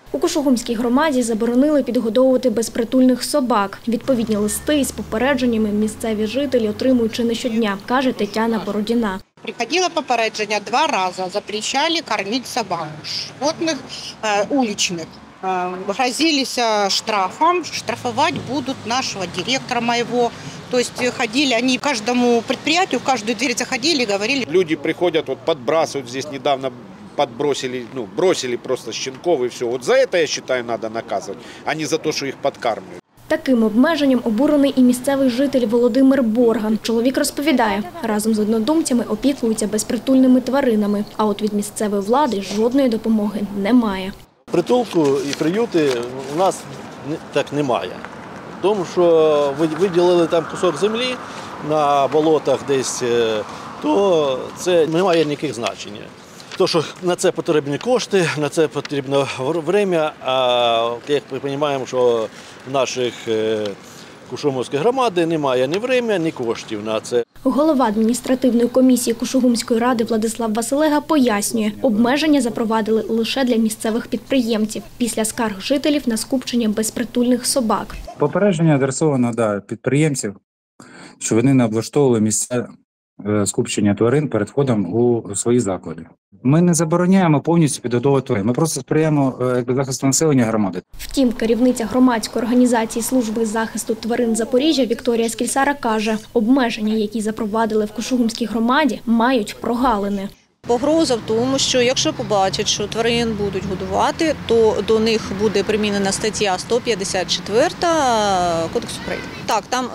У Кушугумській громаді заборонили підгодовувати безпритульних собак. Відповідні листи із попередженнями місцеві жителі отримують чи не щодня, каже Тетяна Бородіна. Приходило попередження 2 рази, запрещали кормити собак, животних уличних. Грозились штрафом, штрафовать будут нашего директора моего. То есть ходили они к каждому предприятию, в каждую дверь заходили и говорили. Люди приходят, вот подбрасывают, здесь недавно подбросили, бросили просто щенков и все. Вот за это, я считаю, надо наказывать, а не за то, что их подкармливают. Таким обмеженням обурений і місцевий житель Володимир Борган. Чоловік розповідає, разом з однодумцями опікується безпритульними тваринами, а от від місцевої влади жодної допомоги немає. Притулку і приюти у нас так немає. Тому що виділили там кусок землі на болотах десь, то це не має ніяких значення. Тому що на це потрібні кошти, на це потрібно час, а як ми розуміємо, що в наших Кушугумської громади немає ні часу, ні коштів на це. Голова адміністративної комісії Кушугумської ради Владислав Василега пояснює, обмеження запровадили лише для місцевих підприємців після скарг жителів на скупчення безпритульних собак. Попередження адресовано до підприємців, що вони не облаштовували місця скупчення тварин перед входом у свої заклади. Ми не забороняємо повністю підгодовувати тварин, ми просто сприяємо захисту населення громади. Втім, керівниця громадської організації служби захисту тварин Запоріжжя Вікторія Скільсара каже, обмеження, які запровадили в Кушугумській громаді, мають прогалини. Погроза в тому, що якщо побачать, що тварин будуть годувати, то до них буде примінена стаття 154 Кодексу України. Так, там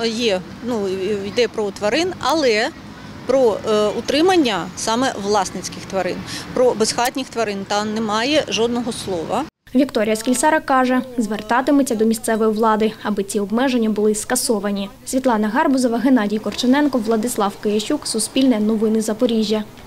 йде про тварин, але про утримання саме власницьких тварин. Про безхатніх тварин там немає жодного слова. Вікторія Скільсара каже, звертатиметься до місцевої влади, аби ці обмеження були скасовані. Світлана Гарбузова, Геннадій Корчененко, Владислав Киящук, Суспільне новини Запоріжжя.